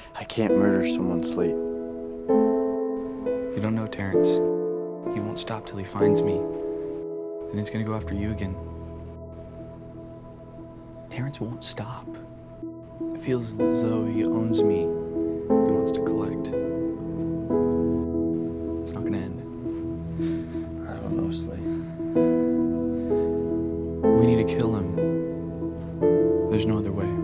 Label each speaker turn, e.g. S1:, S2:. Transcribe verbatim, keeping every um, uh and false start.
S1: I can't murder someone, Slate.
S2: You don't know Terrence. He won't stop till he finds me. Then he's gonna go after you again. Terrence won't stop. It feels as though he owns me. He wants to collect. It's not gonna end.
S1: I don't know, Slate.
S2: We need to kill him. There's no other way.